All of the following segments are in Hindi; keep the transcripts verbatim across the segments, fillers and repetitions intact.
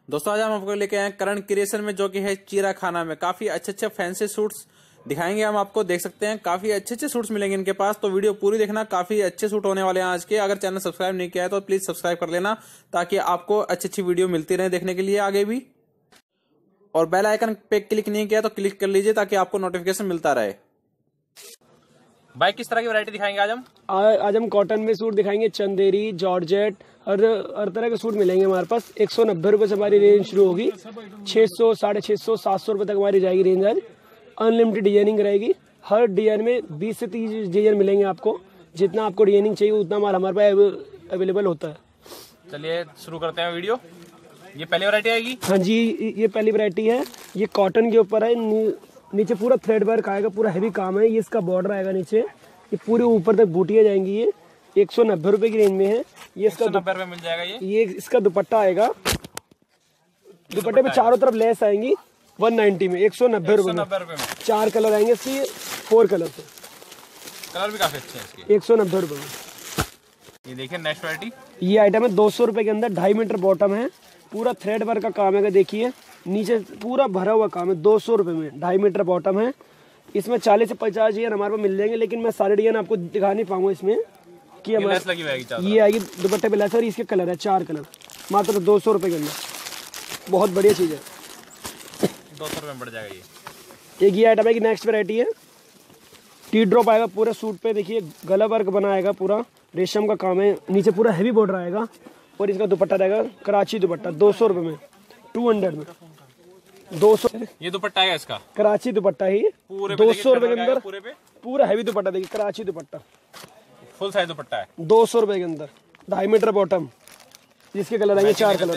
दोस्तों आज हम आपको लेके आए करण क्रिएशन में, जो कि है चीरा खाना में। काफी अच्छे अच्छे फैंसी सूट्स दिखाएंगे हम आपको। देख सकते हैं काफी अच्छे अच्छे सूट्स मिलेंगे इनके पास, तो वीडियो पूरी देखना। काफी अच्छे सूट होने वाले हैं आज के। अगर चैनल सब्सक्राइब नहीं किया है तो प्लीज सब्सक्राइब कर लेना, ताकि आपको अच्छी अच्छी वीडियो मिलती रहे देखने के लिए आगे भी। और बेल आइकन पे क्लिक नहीं किया तो क्लिक कर लीजिए, ताकि आपको नोटिफिकेशन मिलता रहे। भाई किस तरह की वैरायटी दिखाएंगे आज हम? आज हम कॉटन में सूट दिखाएंगे, चंदेरी, जॉर्जेट, हर हर तरह के सूट मिलेंगे हमारे पास। एक सौ नब्बे रुपये से हमारी रेंज शुरू होगी, छः सौ साढ़े छः सौ सात सौ रुपये तक हमारी जाएगी रेंज। आज अनलिमिटेड डिजाइनिंग रहेगी। हर डिजाइन में बीस से तीस डिजाइन मिलेंगे आपको। जितना आपको डिजाइनिंग चाहिए उतना माल हमारे पास अवेलेबल होता है। चलिए शुरू करते हैं वीडियो। ये पहली वैरायटी आएगी? हाँ जी, ये पहली वैरायटी है। ये कॉटन के ऊपर है, नीचे पूरा थ्रेड वर्क आएगा, पूरा हैवी काम है। ये इसका बॉर्डर आएगा नीचे, ये पूरे ऊपर तक बूटियाँ जाएंगी। ये एक सौ नब्बे रुपए की रेंज में है। ये इसका नब्बे रुपए मिल जाएगा। ये ये इसका दुपट्टा आएगा। दुपट्टे पे चारों तरफ लेस आएंगी। एक सौ नब्बे में, एक सौ नब्बे रुपए में चार कलर आएंगे इसकी, फोर कलर से। कलर भी काफी अच्छे हैं इसके। एक सौ नब्बे रुपए में। ये देखिए नेक्स्ट वैरायटी। ये आइटम है दो सौ रुपए के अंदर, ढाई मीटर बॉटम है, पूरा थ्रेड वर्क का काम है। देखिए नीचे पूरा भरा हुआ काम है। दो सौ रुपए में ढाई मीटर बॉटम है। इसमें चालीस से पचास डिजाइन हमारे पास मिल जाएंगे, लेकिन मैं सारे डिजाइन आपको दिखा नहीं पाऊंगा इसमें कि हमारे लगी हुई। ये आएगी दुपट्टे पे लेस, और इसके कलर है चार कलर, मात्र दो सौ रुपए के अंदर। बहुत बढ़िया चीज है। दो सौ रुपए में बढ़ जाएगा ये। एक ये आइटम है कि नेक्स्ट वैरायटी है, टी ड्रॉप आएगा पूरे सूट पे। देखिए गला वर्क बना आएगा, पूरा रेशम का काम है, नीचे पूरा हैवी बॉर्डर आएगा। और इसका दुपट्टा रहेगा कराची दुपट्टा, दो सौ रुपए में, टू हंड्रेड में दो सौ। ये दुपट्टा है इसका कराची दुपट्टा ही, दो सौ रुपए के अंदर पूरे पे पूरा हैवी दुपट्टा। देखिए कराची दुपट्टा, फुल साइज दुपट्टा है, दो सौ रुपए के अंदर, ढाई मीटर बॉटम। जिसके कलर आएंगे चार कलर,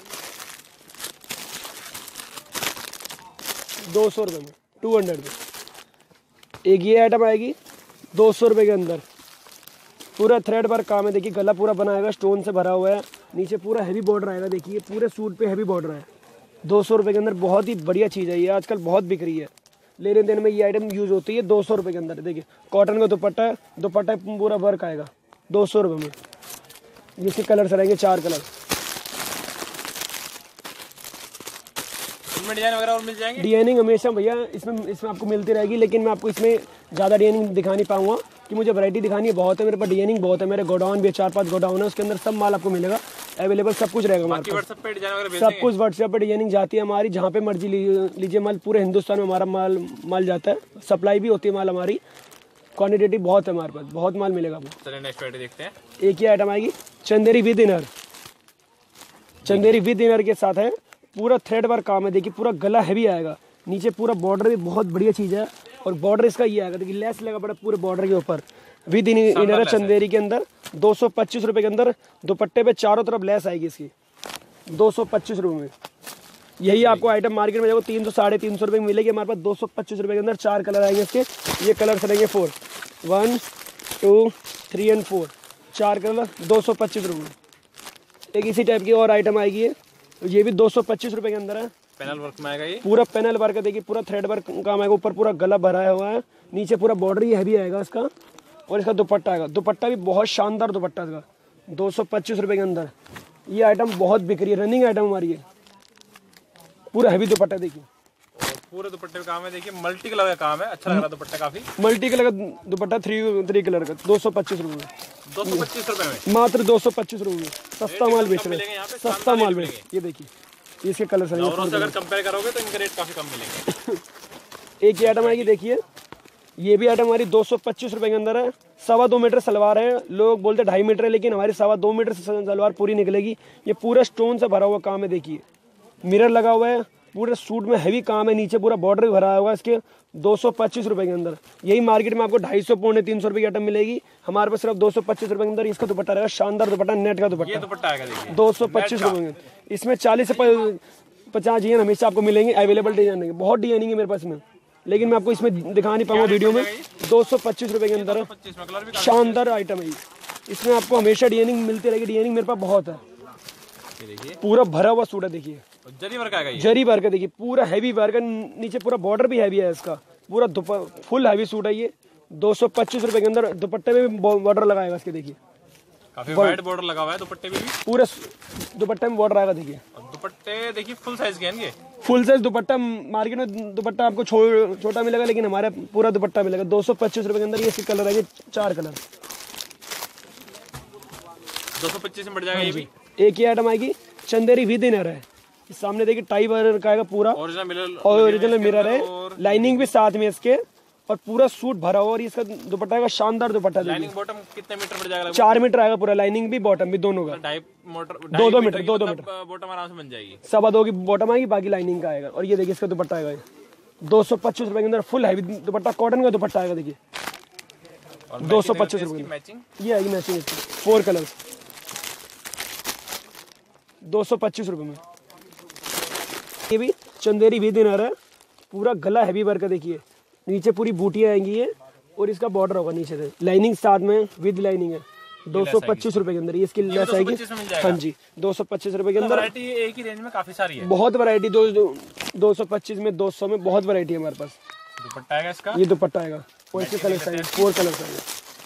दो सौ रुपए में, टू हंड्रेड में। एक ये आइटम आएगी दो सौ रुपए के अंदर, पूरा थ्रेड वर्क काम है। देखिए गला पूरा बनाएगा, स्टोन से भरा हुआ है, नीचे पूरा हैवी बॉर्डर आएगा। देखिए पूरे सूट पे हैवी बॉर्डर है। दो सौ रुपए के अंदर बहुत ही बढ़िया चीज़ है ये, आजकल बहुत बिक रही है। लेने देने में ये आइटम यूज होती है। दो सौ रुपये के अंदर देखिए कॉटन का दुपट्टा है, दुपट्टा पूरा वर्क आएगा, दो सौ रुपये में। जिसके कलर से रहेंगे चार कलर। इनमें डिजाइन वगैरह और मिल जाएंगे। डिजाइनिंग हमेशा भैया इसमें इसमें आपको मिलती रहेगी, लेकिन मैं आपको इसमें ज़्यादा डिजाइनिंग दिखा नहीं पाऊंगा कि मुझे वैरायटी दिखानी है। बहुत है मेरे पास, डिजाइनिंग बहुत है। मेरे गोडाउन भी चार पांच गोडाउन है, उसके अंदर सब माल आपको मिलेगा अवेलेबल, सब कुछ रहेगा हमारे पास। सब कुछ व्हाट्सएप पे डिजाइनिंग जाती है हमारी, जहाँ पे मर्जी लीजिए माल। पूरे हिंदुस्तान में हमारा माल माल जाता है, सप्लाई भी होती है माल हमारी। क्वान्टिटी बहुत है हमारे पास, बहुत माल मिलेगा आपको। चलिए नेक्स्ट वैरायटी देखते हैं। एक ही आइटम आएगी Chanderi with inner, Chanderi with inner के साथ है, पूरा थ्रेड वर्क काम है। देखिए पूरा गला हैवी आएगा, नीचे पूरा बॉर्डर भी बहुत बढ़िया चीज़ है। और बॉर्डर इसका ये आएगा, देखिए लेस लगा पड़ा पूरे बॉर्डर के ऊपर। विद इनर है चंदेरी के अंदर, दो सौ पच्चीस रुपये के अंदर। दुपट्टे पे चारों तरफ लेस आएगी इसकी, दो सौ पच्चीस रुपये में। यही आपको आइटम मार्केट में जाएगा तीन सौ साढ़े तीन सौ रुपये में मिलेगी। हमारे पास दो सौ पच्चीस रुपये के अंदर चार कलर आएंगे इसके। ये कलर रहेंगे four, one two three and four, चार कलर, दो सौ पच्चीस रुपये में। एक इसी टाइप की और आइटम आएगी, ये भी दो सौ पच्चीस रुपये के अंदर है। पैनल वर्क में आएगा ये, पूरा पैनल वर्क है। देखिए पूरा थ्रेड वर्क काम आएगा, ऊपर पूरा गला भरा हुआ है, नीचे पूरा बॉर्डर ही हैवी आएगा इसका। और इसका दुपट्टा आएगा, दुपट्टा भी बहुत शानदार दुपट्टा इसका, दो सौ पच्चीस रुपये के अंदर। ये आइटम बहुत बिक रही है, रनिंग आइटम हमारी है। पूरा हैवी दुपट्टा देखिए, और पूरे दुपट्टे का काम है। देखिए मल्टी कलर का काम है, अच्छा लग रहा है दुपट्टा काफी। मल्टी कलर का दुपट्टा, थ्री थ्री कलर का, दो सौ पच्चीस रुपये में, दो सौ पच्चीस रुपये में, मात्र दो सौ पच्चीस रुपये में। सस्ता माल बेच रहे हैं, सस्ता माल बेच। ये देखिए इसके कलर से अगर कंपेयर करोगे तो इनके रेट काफी कम मिलेंगे। एक ही आइटम आएगी, देखिए ये भी आइटम हमारी दो सौ पच्चीस रुपये के अंदर है। सवा दो मीटर सलवार है, लोग बोलते ढाई मीटर है, लेकिन हमारी सवा दो मीटर से सलवार पूरी निकलेगी। ये पूरा स्टोन से भरा हुआ काम है। देखिए मिरर लगा हुआ है, पूरे सूट में हैवी काम है, नीचे पूरा बॉर्डर भरा हुआ है इसके। दो सौ पच्चीस रुपये के अंदर। यही मार्केट में आपको ढाई सौ पौने तीन सौ रुपये की आइटम मिलेगी, हमारे पास सिर्फ दो सौ पच्चीस रुपये के अंदर। इसका दुपट्टा रहेगा शानदार दुपट्टा, नेट का दुपट्टा, दुपट्टा आएगा दो सौ पच्चीस रुपये में। इसमें चालीस से पचास डिजाइन हमेशा आपको मिलेंगे अवेलेबल। डिजाइन बहुत डिजाइनिंग है मेरे पास में, लेकिन मैं आपको इसमें दिखा नहीं पाऊंगा वीडियो में। दो सौ पच्चीस रुपये के अंदर शानदार आइटम है। इसमें आपको हमेशा डिजाइनिंग मिलती रहेगी, डिजाइनिंग मेरे पास बहुत है। पूरा भरा हुआ सूट है, देखिए जरी वर्क आएगा, जरी वर्क है। देखिए पूरा हैवी वर्क है, नीचे पूरा बॉर्डर भी हैवी है इसका, पूरा फुल हैवी सूट है ये। दो सौ पच्चीस रुपये के अंदर, दुपट्टे में भी बॉर्डर लगाएगा इसके। देखिए काफी वाइड बॉर्डर लगा हुआ है दुपट्टे में भी, पूरे दुपट्टे में बॉर्डर आएगा। देखिए दुपट्टे देखिए फुल साइज के हैं इनके। फुल साइज दुपट्टा, मार्केट में दुपट्टा आपको छो, छोटा मिलेगा, लेकिन हमारे पूरा दुपट्टा मिलेगा दो सौ पच्चीस रुपए के अंदर। ये इसके कलर आएंगे चार कलर, दो सौ पच्चीस में बढ़ जाएगा ये भी। एक ही आइटम आएगी चंदेरी विद इनर है, सामने देखिए टाई वर्क का आएगा पूरा, ओरिजिनल मिरर, ओरिजिनल मिरर है, लाइनिंग भी साथ में इसके, और पूरा सूट भरा हुआ। और इसका दुपट्टा का शानदार दुपट्टा, लाइनिंग बॉटम कितने मीटर पड़ जाएगा? चार मीटर आएगा पूरा, लाइनिंग भी बॉटम भी दोनों का, ढाई मोटर दो दो मीटर दो दो मीटर बॉटम आराम से बन जाएगी। सवा दो की बॉटम आएगी, बाकी लाइनिंग का आएगा। और ये देखिए इसका दुपट्टा आएगा दो सौ पच्चीस रुपए के अंदर, फुल हैवी दुपट्टा, कॉटन का दुपट्टा आएगा। देखिए दो सौ पच्चीस रुपए मैचिंग, ये आएगी मैचिंग इसकी, फोर कलर, दो सौ पच्चीस रुपए में। ये भी चंदेरी विद इनर है, पूरा गला हैवी वर्क है। देखिए नीचे पूरी बूटियां आएंगी ये, और इसका बॉर्डर होगा नीचे से, लाइनिंग साथ में विद लाइनिंग है। दो सौ पच्चीस रुपए के अंदर ये इसकी लेस आएगी। हाँ जी, दो सौ पच्चीस रुपए के अंदर। वैरायटी एक ही रेंज में काफी सारी है, बहुत वैरायटी, दो दो सौ पच्चीस में, दो सौ में बहुत वैरायटी है हमारे पास। दुपट्टा आएगा इसका, ये दुपट्टा आएगा, और इसके कलर आएंगे, फोर कलर आएंगे,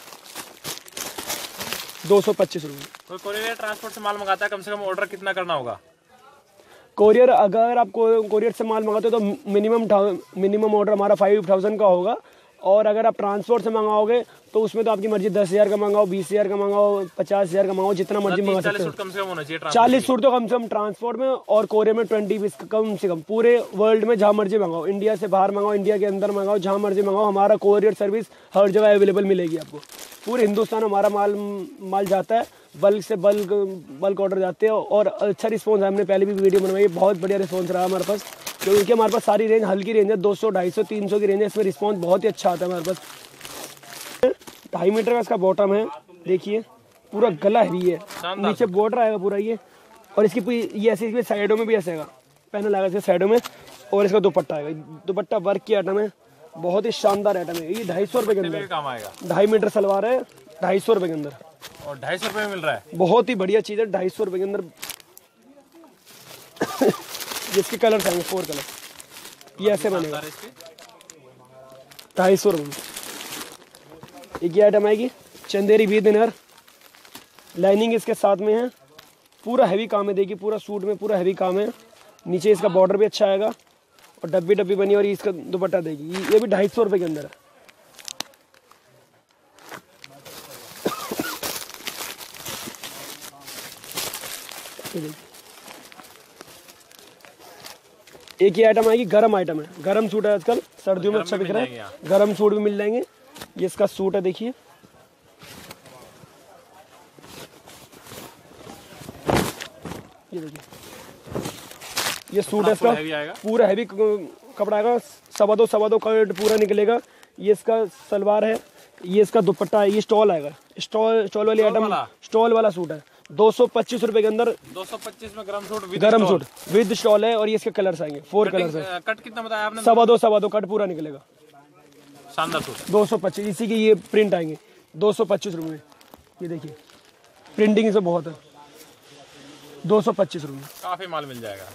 दो सौ पच्चीस रुपए। कोई कोरियर ट्रांसपोर्ट से माल मंगाता है, कम से कम ऑर्डर कितना करना होगा? कोरियर, अगर आप कोरियर से माल मंगाते हो तो मिनिमम मिनिमम ऑर्डर हमारा फाइव थाउजेंड का होगा, और अगर आप ट्रांसपोर्ट से मंगाओगे तो उसमें तो आपकी मर्जी, दस हजार का मंगाओ, बीस हजार का मंगाओ, पचास हजार का मंगाओ, जितना मर्जी मंगा सकते हो। कम से कम होना चाहिए, चालीस सूट तो कम से कम ट्रांसपोर्ट में, और कोरियर में ट्वेंटी बीस कम से कम। पूरे वर्ल्ड में जहाँ मर्जी मंगाओ, इंडिया से बाहर मंगाओ, इंडिया के अंदर मंगाओ, जहाँ मर्जी मंगाओ, हमारा कोरियर सर्विस हर जगह अवेलेबल मिलेगी आपको। पूरे हिंदुस्तान हमारा माल माल जाता है, बल्क से बल्क बल्क ऑर्डर जाते हैं, और अच्छा रिस्पॉन्स है। हमने पहले भी वीडियो बनवाई, बहुत बढ़िया रिस्पॉन्स रहा हमारे पास, क्योंकि हमारे पास सारी रेंज हल्की रेंज है, दो सौ ढाई सौ तीन सौ की रेंज है, इसमें रिस्पॉन्स बहुत ही अच्छा आता है हमारे पास। ढाई मीटर का इसका बॉटम है, देखिए पूरा गला हैवी है, नीचे बॉर्डर आएगा पूरा ये, और इसकी पूरी ये ऐसे साइडों में भी ऐसे आएगा, पैनल आएगा इसके साइडों में, और इसका दुपट्टा आएगा, दुपट्टा वर्क की आइटम है, बहुत ही शानदार आइटम है। ये ढाई सौ रुपए के अंदर काम आएगा, ढाई मीटर सलवार है, ढाई सौ रुपए के अंदर, और ढाई सौ रुपए में मिल रहा है। बहुत ही बढ़िया चीज है, ढाई सौ रुपए के अंदर। जिसके कलर आएंगे फोर कलर, ये ऐसे बनेगा ढाई सौ रुपये। एक ये आइटम आएगी चंदेरी विद इनर, लाइनिंग इसके साथ में है, पूरा हैवी काम है। देखिए पूरा सूट में पूरा हैवी काम है, नीचे इसका बॉर्डर भी अच्छा आएगा, और डब्बी डब्बी बनी, और इसका दुपट्टा देगी। ये भी ढाई सौ रुपये के अंदर है। एक ही आइटम आएगी, गरम आइटम है, गरम सूट है, आजकल सर्दियों में अच्छा दिख रहा है, गरम सूट भी मिल जाएंगे। ये इसका सूट है, देखिए ये देखिए ये सूट है इसका, पूरा हैवी कपड़ा आएगा, सवा दो सवा दो कट पूरा निकलेगा। ये इसका सलवार है, ये इसका दुपट्टा है, ये स्टॉल आएगा, स्टॉल स्टॉल वाली आइटम, स्टॉल वाला सूट है, दो सौ पच्चीस रुपए के अंदर, दो सौ पच्चीस में गरम सूट, गरम सूट विद स्टॉल है, और ये इसके कलर्स आएंगे, फोर कलर्स है। कट कितना बताया आपने? सवा दो सवा दो कट पूरा निकलेगा, शानदार सूट, दो सौ पच्चीस। इसी के ये प्रिंट आएंगे दो सौ पच्चीस रुपये में। ये देखिए प्रिंटिंग से बहुत है, दो सौ पच्चीस रुपये काफी माल मिल जाएगा।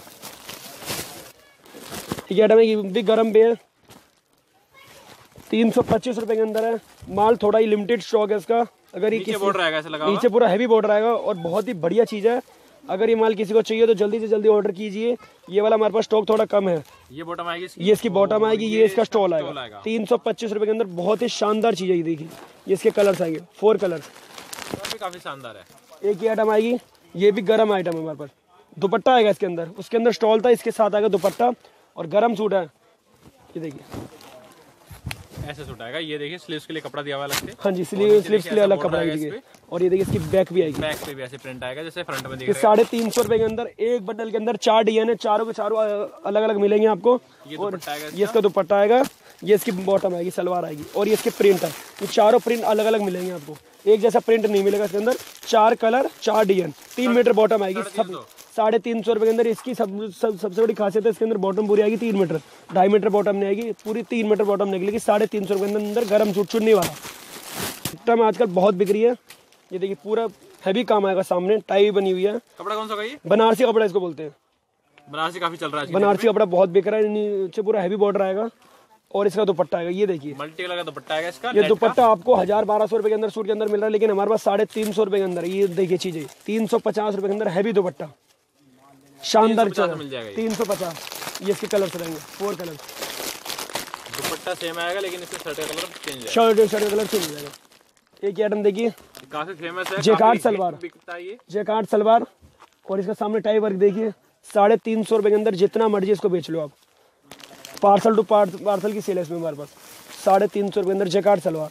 ठीक है, ये भी गरम पे है, तीन सौ पच्चीस रुपये के अंदर है। माल थोड़ा ही लिमिटेड स्टॉक है इसका, अगर ये नीचे बॉर्डर आएगा, ऐसा लगा नीचे पूरा हैवी बॉर्डर आएगा, और बहुत ही बढ़िया चीज़ है। अगर ये माल किसी को चाहिए तो जल्दी से जल्दी ऑर्डर कीजिए। ये वाला हमारे पास स्टॉक थोड़ा कम है। ये बॉटम आएगी इसकी? ये इसकी बॉटम आएगी, ये इसका स्टॉल आएगा, तीन सौ पच्चीस रुपये के अंदर, बहुत ही शानदार चीज़ है। ये देखिए ये इसके कलर्स आएंगे, फोर कलर्स, काफी शानदार है। एक ही आइटम आएगी, ये भी गर्म आइटम है हमारे पास, दुपट्टा आएगा इसके अंदर, उसके अंदर स्टॉल था, इसके साथ आएगा दुपट्टा, और गर्म सूट है। ये देखिए ऐसे सूट आएगा, ये देखिए स्लीव्स के लिए कपड़ा दिया हुआ अलग से। हाँ जी, स्लीव स्लीव्स के लिए अलग कपड़ा आएगा, और ये देखिए इसकी बैक भी आएगी, बैक पे भी ऐसे प्रिंट आएगा जैसे फ्रंट में दिख रहा है। साढ़े तीन सौ रुपए के अंदर एक बंडल के अंदर चार डिजाइन है, चारों के चारों अलग अलग मिलेंगे आपको। ये और इसका। ये इसका दुपट्टा आएगा, ये इसकी बॉटम आएगी, सलवार आएगी, और ये इसके प्रिंट है। ये चारों प्रिंट अलग अलग मिलेंगे आपको, एक जैसा प्रिंट नहीं मिलेगा इसके अंदर। चार कलर, चार डिजाइन, तीन मीटर बॉटम आएगी, सब साढ़े तीन सौ रुपए के अंदर। इसकी सब, सब सबसे बड़ी खासियत है, इसके अंदर बॉटम पूरी आएगी तीन मीटर, ढाई मीटर बॉटम नहीं आएगी, पूरी तीन मीटर बॉटम निकलेगी। साढ़े तीन सौ रुपए के अंदर गर्म सूट चुनने वाला आइटम आजकल बहुत बिक रही है। ये देखिए पूरा हैवी काम आएगा, सामने टाई बनी हुई है। कपड़ा कौन सा है? बनारसी कपड़ा इसको बोलते हैं, बनारसी काफी चल रहा है, बनारसी कपड़ा बहुत बिक रहा है। नीचे पूरा हैवी बॉर्डर आएगा, और इसका दुपट्टा आएगा, ये देखिए मल्टी कलर का दुपट्टा आएगा इसका। ये दुपट्टा आपको हजार बारह सौ रुपए के अंदर सूट के अंदर मिल रहा है, लेकिन हमारे पास साढ़े तीन सौ रुपए के अंदर। ये देखिए चीजें तीन सौ पचास रुपए के अंदर हैवी दुपट्टा, शानदार मिल जाएगा तीन सौ पचास। ये इसके कलर रहेंगे, फोर कलर। दुपट्टा सेम आएगा लेकिन इसमें शर्ट का कलर चेंज है। शर्ट शर्ट का कलर चेंज हो जाएगा। एक आइटम देखिए काफी फेमस है, जैकार्ड सलवार, बिकता है ये जैकार्ड सलवार। और इसका सामने टाई वर्क देखिए, साढ़े तीन सौ रुपए के अंदर जितना मर्जी इसको बेच लो आप। पार्सल टू पार्सल की सेल है इसमें हमारे पास। साढ़े तीन सौ रुपए के अंदर जैकार्ड सलवार।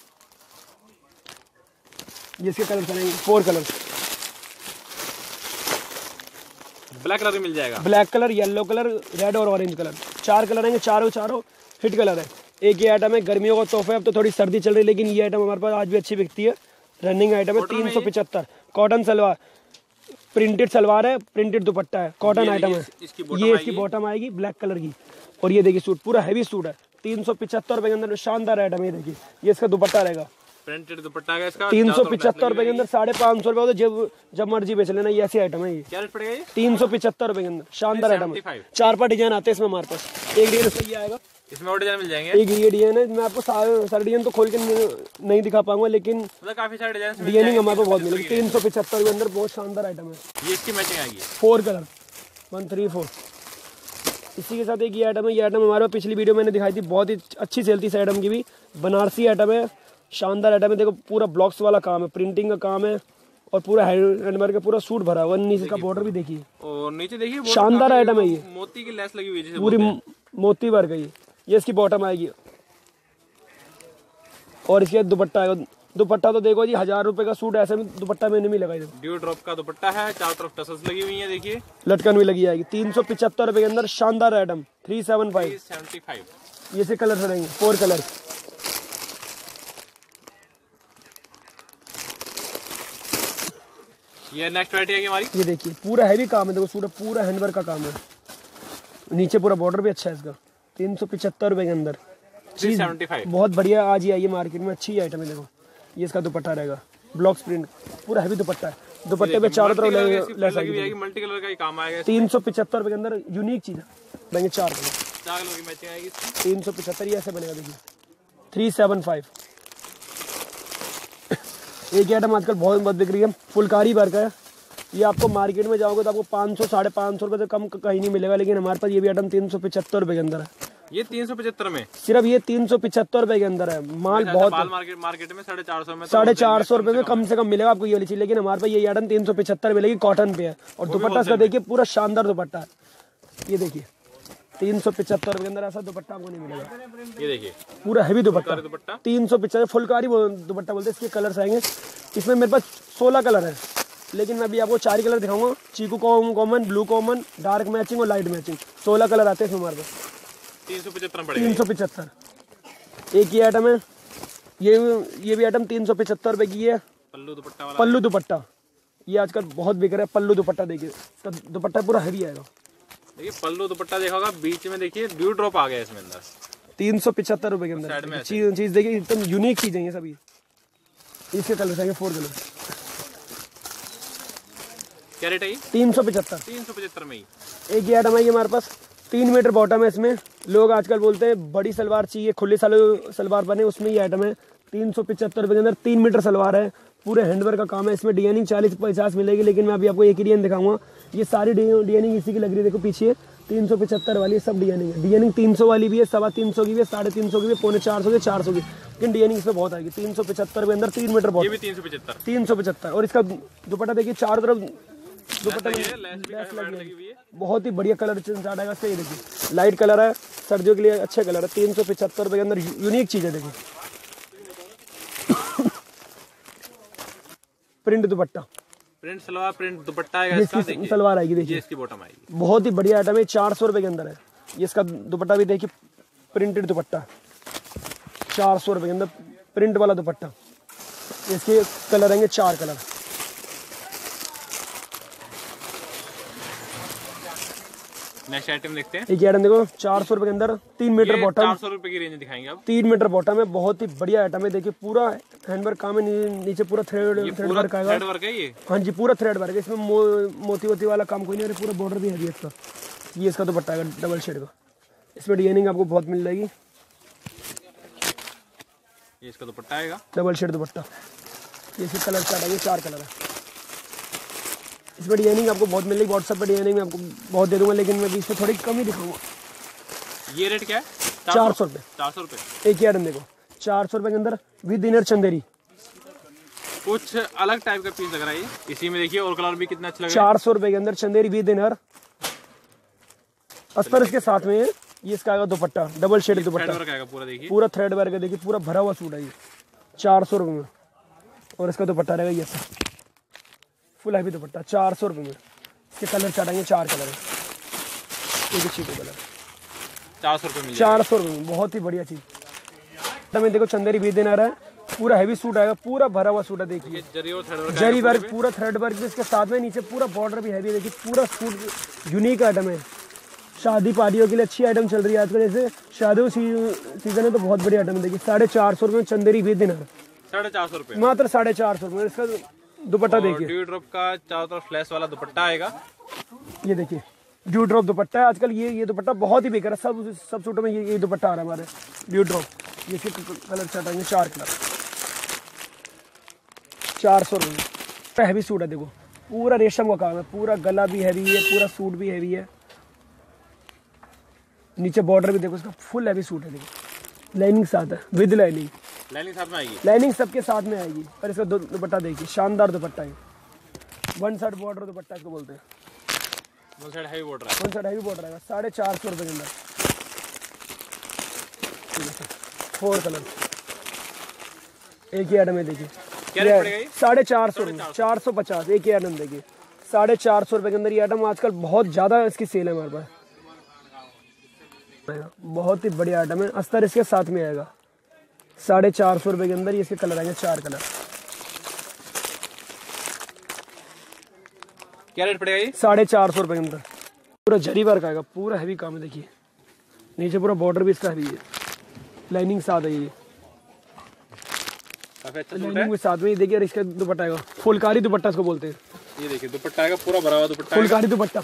जिसके कलर चलेंगे फोर कलर। ब्लैक कलर भी मिल जाएगा, black colour, yellow colour, red और ऑरेंज कलर, चार कलर आएंगे। चारों चारों हिट कलर है। एक ये आइटम है गर्मियों का तोहफा है, अब तो थोड़ी सर्दी चल रही है लेकिन ये आइटम हमारे पास आज भी अच्छी बिकती है। रनिंग आइटम है, तीन सौ पिछहत्तर। कॉटन सलवार, प्रिंटेड सलवार है, प्रिंटेड दुपट्टा है, कॉटन आइटम है। ये इसकी बॉटम आएगी ब्लैक कलर की। और ये देखिए सूट पूरा हैवी सूट है, तीन सौ पिछहत्तर रुपए के अंदर शानदार आइटम है। देखिए ये इसका दुपट्टा रहेगा, प्रिंटेड दुपट्टा है इसका, तीन सौ पिछहत्तर रुपए के अंदर। साढ़े पाँच सौ रुपए हो तो जब जब मर्जी बेच लेना। ये ऐसी आइटम है। ये क्या रेट पड़ेगा? तीन सौ पिछहत्तर रुपए के अंदर शानदार आइटम है। चार पांच डिजाइन आते हैं इसमें हमारे पास। एक डिजाइन इसमें ये आएगा, इसमें और डिजाइन मिल जाएंगे। एक ये डिजाइन है, मैं आपको सारे डिजाइन तो खोल के नहीं दिखा पाऊंगा लेकिन काफी सारे डिजाइन डिजाइनिंग हमारे पास बहुत मिलेगी। तीन सौ पिछहत्तर के अंदर बहुत शानदार आइटम है। ये इसकी मैचिंग आएगी, four colour, one three four. इसी के साथ एक ये आइटम है। ये आइटम हमारे पिछली वीडियो मैंने दिखाई थी, बहुत ही अच्छी सेल थी इस आइटम की भी। बनारसी आइटम है, शानदार आइटम है। देखो पूरा ब्लॉक्स वाला काम है, प्रिंटिंग का काम है और पूरा हैंडवर्क का पूरा सूट भरा हुआ। नीचे का बॉर्डर भी देखिए और नीचे देखिए शानदार आइटम है। ये मोती की लेस लगी हुई है, पूरी मोती वर्क है। ये इसकी बॉटम आएगी और इसके दुपट्टा आएगा। दुपट्टा तो देखो जी, हजार रुपए का सूट ऐसे में दुपट्टा मैंने भी लगाई। ड्यू ड्रॉप का दुपट्टा है, चारों तरफ टसल्स लगी हुई है। देखिए लटकन भी लगी आएगी। तीन सौ पिछहत्तर रुपए के अंदर शानदार item, three seven five seventy five. ये से कलर रहेंगे, फोर कलर। ये नेक्स्ट वैरायटी है हमारी। ये देखिए पूरा हैवी काम है। देखो सूट पूरा हैंडवर्क का काम है, नीचे पूरा बॉर्डर भी अच्छा है इसका। तीन सौ पिछहत्तर रुपए के अंदर थ्री सेवेंटी फाइव। बहुत बढ़िया, आज ही आई है मार्केट में, अच्छी आइटम है। देखो ये इसका दुपट्टा रहेगा, ब्लॉक प्रिंट, पूरा हैवी दुपट्टा है। दुपट्टे पे चारों तरफ लेस आएगी, मल्टी कलर का ही काम आएगा। तीन सौ पिछहत्तर रुपए के अंदर यूनिक चीज है। चार कलर, चार कलर की मैचिंग आएगी। तीन सौ पिछहत्तर ये ऐसे बनेगा। देखिए थ्री सेवन फाइव। एक आइटम आजकल बहुत बहुत बिक रही है, फुलकारी वर्क है। ये आपको मार्केट में जाओगे तो आपको पाँच सौ साढ़े पाँच सौ रुपये से कम कहीं नहीं मिलेगा, लेकिन हमारे पास ये भी आइटम तीन सौ पिछहत्तर रुपये के अंदर है। ये तीन सौ पिछहत्तर में, सिर्फ ये तीन सौ पिछहत्तर रुपए के अंदर है। माल बहुत मार्केट मार्केट में साढ़े चार सौ में साढ़े चार सौ रुपए में कम से कम मिलेगा आपको ये वाली चीज, लेकिन हमारे पास ये आइटम तीन सौ पिछहत्तर मिलेगी, कॉटन पे है। और दुपट्टा इसका देखिए पूरा शानदार दुपट्टा है। ये देखिए तीन सौ पिछहत्तर रुपए के अंदर ऐसा दुपट्टा आपको नहीं मिलेगा। ये देखिए पूरा हैवी दुपट्टा, दुपट्टा तीन सौ पिछहत्तर फुलकारी दुपट्टा बोलते हैं। इसके कलर्स आएंगे, इसमें मेरे पास सोलह कलर है, लेकिन मैं अभी आपको चार ही कलर दिखाऊंगा। चीकू common, blue common, dark matching और लाइट मैचिंग, सोलह कलर आते हैं इसमें हमारे पास। तीन सौ पिछहत्तर तीन सौ पिछहत्तर। एक ये आइटम है, ये ये भी आइटम तीन सौ पिछहत्तर रुपए की है। पल्लू दुपट्टा वाला, पल्लू दुपट्टा ये आजकल बहुत बिक रहा है। पल्लू दुपट्टा देखिए, तो दुपट्टा पूरा हैवी आएगा। देखिए पल्लू दुपट्टा देखा होगा, बीच में देखिए ड्यू ड्रॉप आ गया इसमें अंदर। तीन सौ पिछहत्तर रुपए के अंदर चीज चीज देखिए, एकदम यूनिक चीज है ये सभी। इसके कलर आएंगे फोर कलर। क्या रेट है? तीन सौ पिछहत्तर। तीन सौ पिछहत्तर में ही एक ये आइटम है हमारे पास, तीन मीटर बॉटम है इसमें। लोग आजकल बोलते हैं बड़ी सलवार चाहिए, खुली सलवार बने, उसमें ये आइटम है। तीन सौ पिछहत्तर रुपए के अंदर तीन मीटर सलवार है, पूरे हैंडवर्क का काम है। इसमें डिजाइनिंग चालीस पचास मिलेगी, लेकिन मैं अभी आपको एक ही डिजाइन दिखाऊंगा। ये सारी डिजाइनिंग इसी की लग रही है, देखो पीछे तीन सौ पिछहत्तर वाली सब डिजाइनिंग है। डिजाइनिंग तीन सौ वाली भी है, सवा तीन सौ की भी है, साढ़े तीन सौ की भी, पौने चार सौ की, चार सौ की, लेकिन डिजाइनिंग इसमें बहुत आएगी। तीन सौ पिछहत्तर के अंदर तीन मीटर बॉटम, तीन सौ पिछहत्तर तीन सौ पिछहत्तर। और इसका दुपट्टा देखिए, चारों तरफ दुपट्टा बहुत ही बढ़िया कलर स्टार्ट आएगा इसका। ये देखिए लाइट कलर है, सर्दियों के लिए अच्छे कलर है। तीन सौ पिछहत्तर रुपए के अंदर यूनिक चीज है। देखिए प्रिंट दुपट्टा, प्रिंट सलवार, प्रिंट दुपट्टा आएगा इसका। देखिए सलवार आएगी, देखिए इसकी बॉटम आएगी। बहुत ही बढ़िया आइटम है, चार सौ रुपए के अंदर है। ये इसका दुपट्टा भी देखिए, प्रिंटेड दुपट्टा, चार सौ रुपए के अंदर प्रिंट वाला दुपट्टा। इसके कलर आएंगे चार कलर। नेक्स्ट आइटम देखते हैं। एक आइटम देखो, चार सौ रुपए के अंदर तीन मीटर बॉटम, चार सौ रुपए की रेंज दिखाएंगे अब। तीन मीटर बॉटम है, बहुत ही बढ़िया आइटम है। देखिए पूरा हैंडवर्क काम है, नीचे पूरा थ्रेड थ्रेड वर्क आएगा। थ्रेड वर्क है ये, हाँ जी पूरा थ्रेड वर्क है। इसमें मो, मोती वोती वाला काम कोई नहीं है, पूरा बॉर्डर भी है इसका। ये इसका दुपट्टा है डबल शेड का, इसमें डिजाइनिंग आपको बहुत मिल जाएगी। ये इसका दुपट्टा आएगा, डबल शेड दुपट्टा। ये इसके कलर स्टार्ट आएंगे, चार कलर है। इसमें डिजाइनिंग आपको बहुत मिलेगी, व्हाट्सएप पर डिजाइनिंग में आपको बहुत दे दूंगा, लेकिन मैं भी इसमें थोड़ी कम ही दिखाऊंगा। ये रेट क्या है? चार सौ रुपये। चार सौ रुपये एक ही आइटम देखो, चार सौ रुपये के अंदर विद इनर चंदेरी। कुछ अलग टाइप का पीस लग रहा है ये, इसी में देखिए और कलर भी कितना अच्छा लग रहा है। चार सौ रुपये के अंदर चंदेरी विद इनर अस्तर, इसके साथ में ये इसका आएगा दुपट्टा, डबल शेड दुपट्टा आएगा पूरा, देखिए पूरा थ्रेड वर्क है, देखिए पूरा भरा हुआ सूट है ये, चार सौ रुपये में। और इसका दुपट्टा रहेगा ये फुल हैवी दुपट्टा, चार सौ रुपये में। इसके कलर चढ़ाएंगे, चार कलर है, एक अच्छी कलर, चार सौ रुपये में, चार सौ रुपये में, बहुत ही बढ़िया चीज़। में देखो चंदेरी भी देना रहा है, पूरा हैवी सूट आएगा, पूरा भरा हुआ सूट है, देखिए जरी वर्क, पूरा थ्रेड वर्क भी इसके साथ में, नीचे पूरा बॉर्डर भी हैवी, देखिए पूरा सूट यूनिक आइटम है। शादी पार्टियों के लिए अच्छी आइटम चल रही है आजकल, जैसे शादियों सीजन है तो बहुत बड़ी आइटम है। देखिए साढ़े चार सौ रुपये चंदेरी भी देना, साढ़े चार सौ रुपये मात्र, साढ़े चार सौ रुपये। इसका दुपट्टा देखिए, ड्यू ड्रॉप का चारों तरफ फ्लैश वाला दुपट्टा आएगा, ये देखिए ड्यू ड्रॉप दुपट्टा है। आजकल ये ये दुपट्टा बहुत ही बेकार है, सब सब सूटों में ये ये दुपट्टा आ रहा है हमारे, ड्यू ड्रॉप। ये कलर चटाएंगे, चार कलर, चार सौ रुपये। हैवी सूट है, देखो पूरा रेशम का काम है, पूरा गला भी हैवी है, पूरा सूट भी हैवी है, नीचे बॉर्डर भी देखो इसका फुल हैवी सूट है, देखो लाइनिंग साथ है, विद लाइनिंग, लाइनिंग साथ में आएगी, लाइनिंग सबके साथ में आएगी। और इसका दुपट्टा देखिए, शानदार दुपट्टा है, वन साइड बॉर्डर दुपट्टा इसको बोलते हैं, वन साइड हैवी बॉर्डर है, वन साइड हैवी बॉर्डर आएगा, साढ़े चार सौ रुपये के अंदर। फोर कलर, एक ही आइटम है, देखिए साढ़े चार सौ रुपये, चार सौ पचास, एक ही आइटम देखिए, साढ़े चार सौ रुपये के अंदर ये आइटम आजकल बहुत ज़्यादा इसकी सेल है हमारे पास, बहुत ही बढ़िया आइटम है। अस्तर इसके साथ में आएगा, साढ़े चार सौ रुपये के अंदर ये इसके कलर आएंगे, चार कलर। क्या रेट पड़ेगा ये? साढ़े चार सौ रुपये के अंदर, पूरा जरी वर्क आएगा, पूरा हैवी काम है, देखिए नीचे पूरा बॉर्डर भी इसका हैवी है, लाइनिंग साथ है, ये लाइनिंग के साथ में, देखिए इसका दुपट्टा आएगा, फुलकारी दुपट्टा इसको बोलते हैं, ये देखिए दुपट्टा आएगा, पूरा भरा हुआ दुपट्टा, फुलकारी दुपट्टा।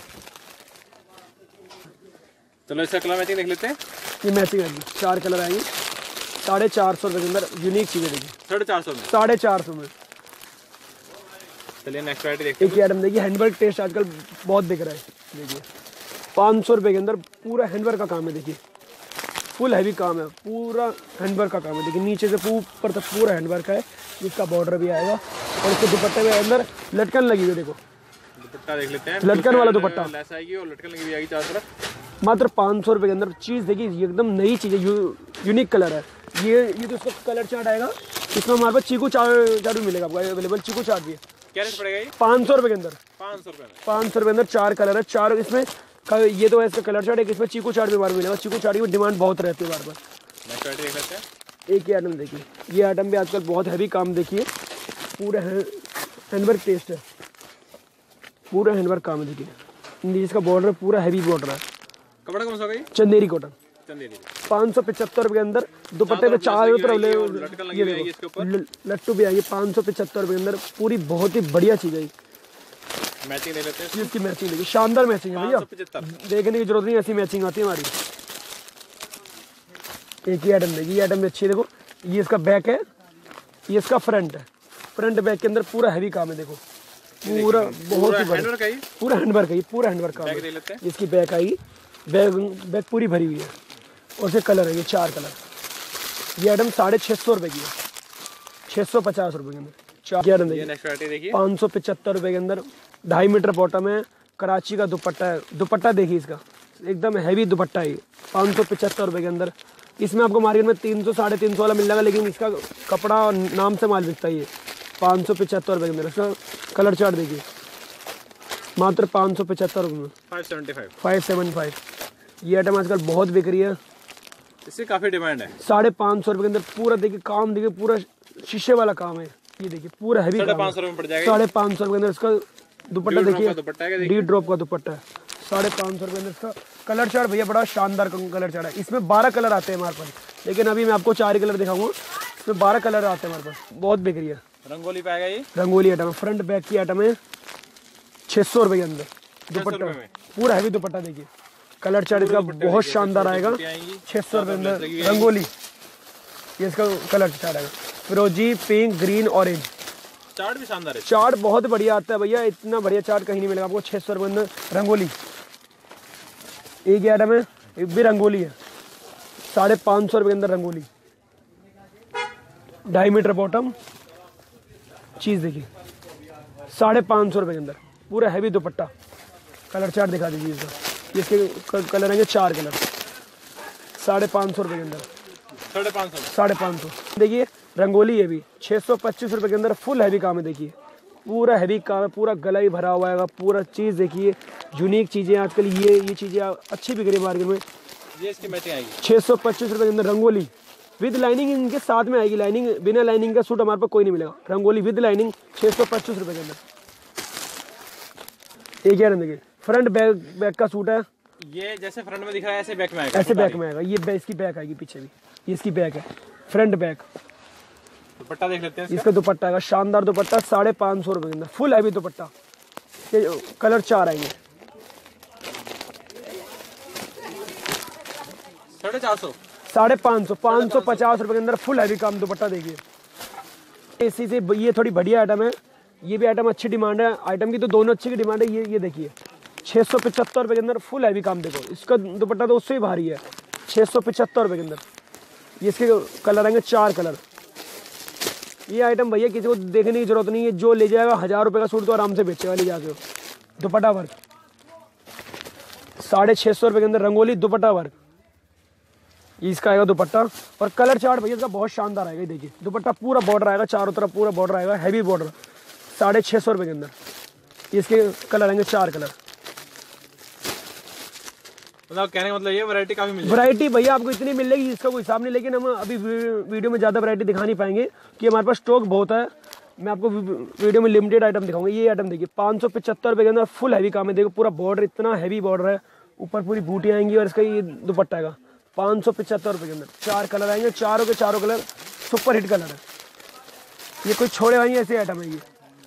चलो इसका कलर मैचिंग देख लेते हैं, ये मैचिंग आएगी, चार कलर आएंगे, साढ़े चार सौ रुपये के अंदर, यूनिक चीज़ें देखिए, साढ़े चार सौ में, साढ़े चार सौ में। चलिए नेक्स्ट वैरायटी देखते हैं। एक आइटम देखिए, हैंडवर्क टेस्ट आजकल बहुत बिक रहा है, देखिए पाँच सौ रुपये के अंदर पूरा हैंडवर्क का काम है, देखिए फुल हैवी काम है, पूरा हैंडवर्क का काम है, देखिए नीचे से ऊपर तक पूरा हैंडवर्क है, इसका बॉर्डर भी आएगा, और इसके दुपट्टे में अंदर लटकन लगी हुई है, देखो दुपट्टा देख लेते हैं, लटकन वाला दुपट्टा, लेस आएगी और लटकन लगी हुई आएगी चारों तरफ, मात्र पाँच सौ रुपये के अंदर। चीज़ देखिए एकदम नई चीज़ है, यू, यूनिक कलर है, ये ये तो इसका कलर चार्ट आएगा, इसमें हमारे पास चीकू चार्ट चार्ट भी मिलेगा आपको अवेलेबल, चीकू चार्ट भी है। क्या रेट पड़ेगा ये? पाँच सौ रुपये के अंदर, पाँच सौ रुपये में, पाँच सौ रुपये अंदर चार कलर है, चार इसमें ये तो है इसका कलर चार्ट, एक इसमें चीकू चार्ट भी बार मिलेगा, चीकू चार्ट की डिमांड बहुत रहती है बार बार। नेक्स्ट वैरायटी देख लेते हैं, एक ही आइटम देखिए, ये आइटम भी आजकल बहुत हैवी काम, देखिए पूरा हैंडवर्क टेस्ट है, पूरा हैंडवर्क काम है, देखिए इसका बॉर्डर पूरा हैवी बॉर्डर है, कपड़ा कौन सा होगा ये? चंदेरी कॉटन, चंदेरी, पाँच सौ पचहत्तर रुपये के अंदर, दुपट्टे पे चार ये देखो लट्टू भी आएगी, पाँच सौ पचहत्तर रुपये के अंदर, पूरी बहुत ही बढ़िया चीज़ है। मैचिंग ले लेते हैं, इसकी मैचिंग देखिए, शानदार मैचिंग है भैया, देखने की जरूरत नहीं, ऐसी मैचिंग आती है हमारी। एक ही आइटम देखिए, ये आइटम भी अच्छी है, देखो ये इसका बैक है, ये इसका फ्रंट है, फ्रंट बैक के अंदर पूरा हैवी काम है, देखो पूरा बहुत ही बड़ा, पूरा हैंडवर्क है, पूरा हैंडवर्क काम है। इसकी बैक आई, बैक बैक पूरी भरी हुई है, और इसके कलर है ये चार कलर। ये आइटम साढ़े छः सौ रुपये की है, छः सौ पचास रुपये के अंदर चार आइटम देखिए, पाँच सौ पचहत्तर रुपये के अंदर, ढाई मीटर बॉटम है, कराची का दुपट्टा है, दुपट्टा देखिए इसका एकदम हैवी दुपट्टा है, पाँच सौ पचहत्तर रुपये के अंदर। इसमें आपको मार्केट में तीन सौ साढ़े तीन सौ वाला मिल जाएगा, लेकिन इसका कपड़ा नाम से माल बिकता है। ये पाँच सौ पचहत्तर रुपये के अंदर, इसका कलर चार्ट देखिए, मात्र पाँच सौ पचहत्तर रुपये में, five seventy five, five seven five. ये आइटम आजकल बहुत बिक रही है, इससे काफ़ी डिमांड है। साढ़े पाँच सौ रुपये के अंदर पूरा देखिए काम, देखिए पूरा शीशे वाला काम है, ये देखिए पूरा हैवी, साढ़े पाँच सौ रुपये में पड़ जाएगा, साढ़े पाँच सौ रुपये के अंदर। इसका दुपट्टा देखिए, डी ड्रॉप का दुपट्टा है, साढ़े पाँच सौ रुपये अंदर। इसका कलर चार्ट भैया बड़ा शानदार कलर चार्ट है, इसमें बारह कलर आते हैं हमारे पास, लेकिन अभी मैं आपको चार ही कलर दिखाऊंगा, इसमें बारह कलर आते हैं हमारे पास, बहुत बिक रही है। रंगोली पे आएगा ये, रंगोली आइटम है, फ्रंट बैक की आइटम है, छः सौ रुपये के अंदर दुपट्टा, पूरा हैवी दुपट्टा देखिए, कलर चार्ट इसका बहुत शानदार आएगा, छः सौ रुपये अंदर रंगोली। ये इसका कलर चार्ट आएगा, फिरोजी, पिंक, ग्रीन, ऑरेंज, चार्ट भी शानदार है। चार्ट बहुत बढ़िया आता है भैया, इतना बढ़िया चार्ट कहीं नहीं मिलेगा आपको। छह सौ रुपये अंदर रंगोली एक ही आइटम है, एक भी रंगोली है। साढ़े पाँच सौ रुपये के अंदर रंगोली, ढाई मीटर बॉटम, चीज देखिए साढ़े पाँच सौ रुपये के अंदर, पूरा हैवी दुपट्टा। कलर चार्ट दिखा दीजिए इसका, इसके कलर आएंगे चार कलर, साढ़े पाँच सौ रुपये के अंदर, साढ़े पाँच सौ साढ़े पाँच सौ। देखिए रंगोली है भी छः सौ पच्चीस रुपये के अंदर, फुल हैवी काम है। देखिए पूरा हैवी काम है, पूरा गला ही भरा हुआ है पूरा। चीज़ देखिए यूनिक चीज़ें आजकल, ये ये चीज़ें अच्छी बिक रही है मार्केट में। ये इसकी मैचिंग आएगी छः सौ पच्चीस रुपये के अंदर रंगोली विद लाइनिंग इनके साथ में आएगी। लाइनिंग, बिना लाइनिंग का सूट हमारे पास कोई नहीं मिलेगा। रंगोली विद लाइनिंग छः सौ पच्चीस रुपये के अंदर। एक यार देखिए फ्रंट बैक बैक का सूट है। ये जैसे फ्रंट में दिख रहा है ऐसे बैक में आएगा, ऐसे बैक में आएगा। ये इसकी बैक आएगी पीछे भी, ये इसकी बैक है, फ्रंट बैक। दुपट्टा देख लेते हैं इसका दुपट्टा आएगा शानदार दुपट्टा, साढ़े पाँच सौ रुपये के अंदर, फुल हैवी दुपट्टा। ये कलर चार आएंगे, साढ़े चार सौ साढ़े पाँच सौ पाँच सौ पचास रुपये के अंदर फुल हैवी काम दुपट्टा देखिए। इसी से ये थोड़ी बढ़िया आइटम है, ये भी आइटम अच्छी डिमांड है। आइटम की तो दोनों अच्छी की डिमांड है। ये ये देखिए छः सौ पचहत्तर रुपये के अंदर फुल हैवी काम। देखो इसका दुपट्टा तो उससे ही भारी है, छः सौ पचहत्तर रुपये के अंदर। ये इसके कलर आएंगे चार कलर। ये आइटम भैया किसी को देखने की जरूरत नहीं है, जो ले जाएगा हज़ार रुपये का सूट तो आराम से बेचेगा ले जाके। दुपट्टा वर्क साढ़े छः सौ रुपये के अंदर रंगोली दुपट्टा वर्क, इसका आएगा दुपट्टा। और कलर चार्ट भैया इसका बहुत शानदार आएगा। देखिए दुपट्टा पूरा बॉर्डर आएगा, चारों तरफ पूरा बॉर्डर आएगा, हैवी बॉर्डर, साढ़े छः सौ रुपये के अंदर। इसके कलर आएंगे चार कलर। मतलब कहने का मतलब ये वैरायटी काफी मिल वैरायटी भैया आपको इतनी मिलेगी इसका कोई हिसाब नहीं। लेकिन हम अभी वीडियो में ज़्यादा वैरायटी दिखा नहीं पाएंगे कि हमारे पास स्टॉक बहुत है। मैं आपको वीडियो में लिमिटेड आइटम दिखाऊंगा। ये आइटम देखिए पाँच सौ पचहत्तर रुपये के अंदर फुल हैवी काम है। देखो पूरा बॉर्डर इतना हैवी बॉर्डर है, ऊपर पूरी बूटी आएंगी और इसका ये दुपट्टा आएगा पाँच सौ पचहत्तर रुपये के अंदर। चार कलर आएंगे, चारों के चारों कलर सुपर हिट कलर है। ये कोई छोड़े भाई ऐसे आइटम है। ये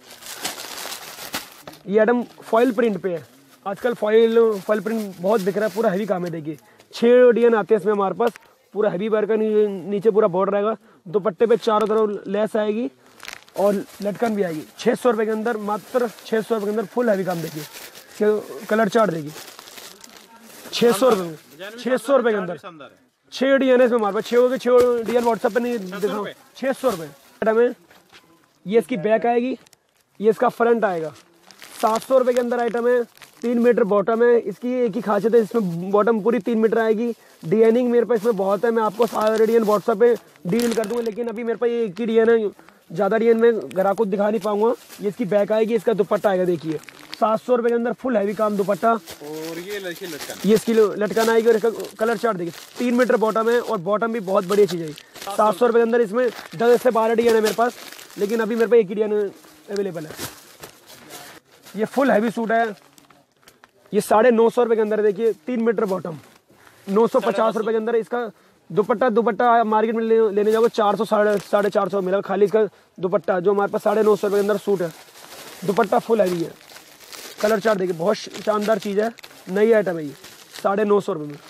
ये आइटम फॉइल प्रिंट पे है। आजकल फॉइल फॉइल प्रिंट बहुत बिक रहा है, पूरा हैवी काम है। देखिए छः डिजाइन आते हैं इसमें हमारे पास, पूरा हैवी वर्क का, नीचे पूरा बॉर्डर आएगा, दुपट्टे पे चारों तरफ लेस आएगी और लटकन भी आएगी। छः सौ रुपये के अंदर, मात्र छः सौ रुपये के अंदर फुल हैवी काम। देखिए कलर चार्ट देखिए छः सौ रुपये में, छः सौ रुपये के अंदर छः डिजाइन है इसमें हमारे पास। छः हो गए, छः डिजाइन व्हाट्सएप पे नहीं दिखाऊँ। छः सौ रुपये आइटम है। ये इसकी बैक आएगी, ये इसका फ्रंट आएगा। सात सौ रुपये के अंदर आइटम है, तीन मीटर बॉटम है। इसकी एक ही खासियत है, इसमें बॉटम पूरी तीन मीटर आएगी। डिजाइनिंग मेरे पास इसमें बहुत है, मैं आपको सारे डिजाइन व्हाट्सएप पे डील कर दूंगा। लेकिन अभी मेरे पास ये एक ही डिजाइन है, ज़्यादा डिजाइन में ग्राहक को दिखा नहीं पाऊंगा। ये इसकी बैक आएगी, इसका दुपट्टा आएगा। देखिए सात सौ रुपये के अंदर फुल हैवी काम दुपट्टा। और ये लटकन, ये इसकी लटकन आएगी और इसका कलर चार्ट देखिए तीन मीटर बॉटम है और बॉटम भी बहुत बढ़िया चीज़ है। सात सौ रुपये के अंदर इसमें दस से बारह डिजाइन है मेरे पास, लेकिन अभी मेरे पास एक ही डिजाइन अवेलेबल है। ये फुल हैवी सूट है, ये साढ़े नौ सौ रुपये के अंदर। देखिए तीन मीटर बॉटम, नौ सौ पचास रुपये के अंदर। इसका दुपट्टा दुपट्टा मार्केट में ले, लेने जाओगे चार सौ साढ़े साढ़े चार सौ मिलेगा। खाली इसका दुपट्टा जो हमारे पास साढ़े नौ सौ रुपये के अंदर सूट है। दुपट्टा फुल हैवी है। कलर चार्ट देखिए बहुत शानदार चीज़ है, नई आइटम है ये, साढ़े नौ सौ रुपये में।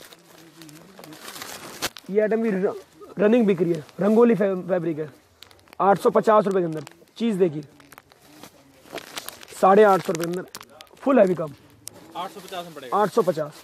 ये आइटम भी रनिंग बिक रही है, रंगोली फैब्रिक है, आठ सौ पचास रुपये के अंदर। चीज़ देखिए साढ़े आठ सौ रुपये के अंदर फुल हैवी काम, आठ सौ पचास में पड़ेगा। आठ सौ पचास।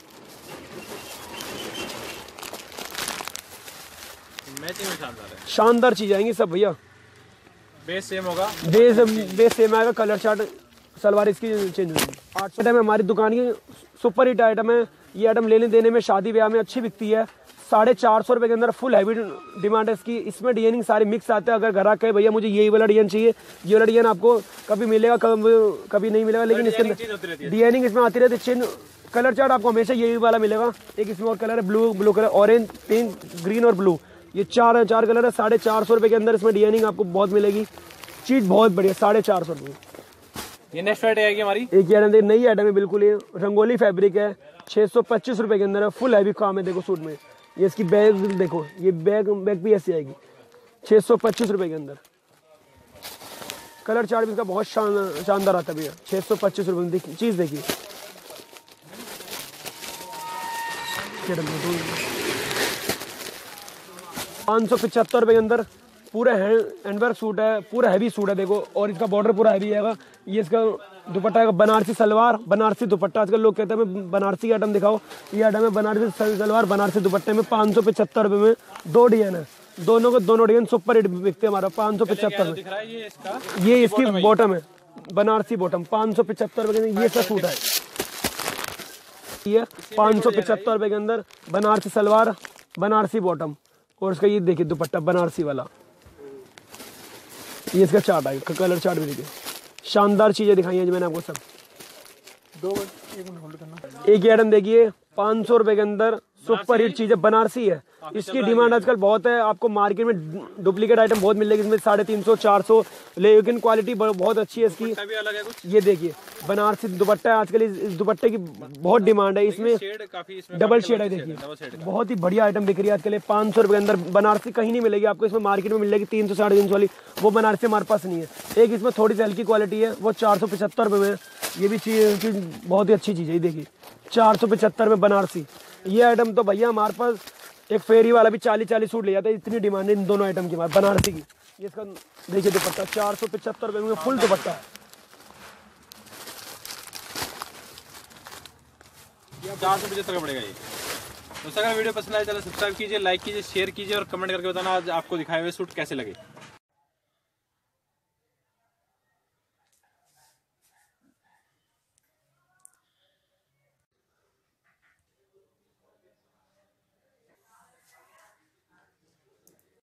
मैचिंग में शानदार है, शानदार चीज आएंगी सब भैया। बेस सेम होगा, बेस बेस सेम आएगा। कलर चार्ट सलवार इसकी चेंज होगी। आठ आइटम है हमारी दुकान की, सुपर हिट आइटम है। ये आइटम लेने देने में, शादी ब्याह में अच्छी बिकती है। साढ़े चार सौ रुपये के अंदर फुल हैवी डिमांड है इसकी। इसमें डिजाइनिंग सारे मिक्स आते हैं। अगर ग्राहक कहे भैया मुझे यही वाला डिजाइन चाहिए, ये वाला डिजाइन आपको कभी मिलेगा कभी कभी नहीं मिलेगा, लेकिन इसके अंदर डिजाइनिंग इसमें आती रहती है। चिन्ह कलर चार्ट आपको हमेशा यही वाला मिलेगा। एक इसमें और कलर है blue, blue colour, orange, pink, green और ब्लू। ये चार चार कलर है। साढ़े चार सौ रुपये के अंदर इसमें डिजाइनिंग आपको बहुत मिलेगी। चीज बहुत बढ़िया, साढ़े चार सौ रुपये। ये नेक्स्ट वैरायटी आएगी हमारी। एक आइटम नई आइटम है बिल्कुल, ये रंगोली फैब्रिक है, छः सौ पच्चीस रुपये के अंदर है। फुल हैवी काम है देखो सूट में। ये इसकी बैग देखो, ये बैग बैग भी ऐसी आएगी छः सौ पच्चीस रुपये के अंदर। कलर चार्ट भी इसका बहुत शान शानदार आता है भैया, छः सौ पच्चीस रुपये में। चीज़ देखिए पाँच सौ पचहत्तर रुपये के अंदर पूरा हैंडवर्क सूट है, पूरा हैवी सूट है देखो, और इसका बॉर्डर पूरा हैवी आएगा। ये इसका दुपट्टा है, बनारसी सलवार, बनारसी दुपट्टा। आजकल लोग कहते हैं बनारसी आइटम दिखाओ, ये आइटम है बनारसी सलवार बनारसी दुपट्टे में पाँच सौ पचहत्तर रुपये में दो डिजाइन है, दोनों को दोनों डिजाइन सुपर हिट बिकते हैं हमारा पाँच सौ पचहत्तर में। ये इसकी बॉटम है, बनारसी बॉटम पाँच सौ पचहत्तर रुपये के, ये इसका सूट है, ये पाँच सौ पचहत्तर रुपये के अंदर बनारसी सलवार बनारसी बॉटम, और इसका ये देखिए दुपट्टा बनारसी वाला। ये इसका चार्ट है, कलर चार्ट भी देखिए, शानदार चीजें दिखाई है जो मैंने आपको सब। दो एक ही आइटम देखिए पाँच सौ रुपए के अंदर सुपर हिट चीज है, बनारसी है। इसकी डिमांड आजकल बहुत है, आपको मार्केट में डुप्लीकेट आइटम बहुत मिलेगी इसमें साढ़े तीन सौ चार सौ, लेकिन क्वालिटी बहुत अच्छी है इसकी। भी अलग है कुछ। ये देखिए बनारसी दुपट्टा है, आजकल इस दुपट्टे की बहुत डिमांड है, इसमें डबल शेड है, देखिए बहुत ही बढ़िया आइटम बिक रही है आजकल। पाँच सौ रुपए के अंदर बनारसी कहीं नहीं मिलेगी आपको, इसमें मार्केट में मिलेगी तीन सौ साढ़े तीन सौ वाली, वो बनारसी हमारे पास नहीं है। एक इसमें थोड़ी सी हल्की क्वालिटी है, वो चार सौ पचहत्तर रुपये में, ये भी चीज बहुत ही अच्छी चीज है। ये देखिए चार सौ पचहत्तर में बनारसी। ये आइटम तो भैया हमारे पास एक फेरी वाला भी चालीस चालीस सूट ले जाता है, इतनी डिमांड है इन दोनों आइटम की हमारे बनारसी की। ये इसका देखिए दुपट्टा चार सौ पचहत्तर रुपये में फुल दुपट्टा है, चार सौ पचहत्तर का पड़ेगा ये। तो अगर वीडियो पसंद आए चलो सब्सक्राइब कीजिए, लाइक कीजिए, शेयर कीजिए और कमेंट करके बताना आज आपको दिखाए हुए सूट कैसे लगे।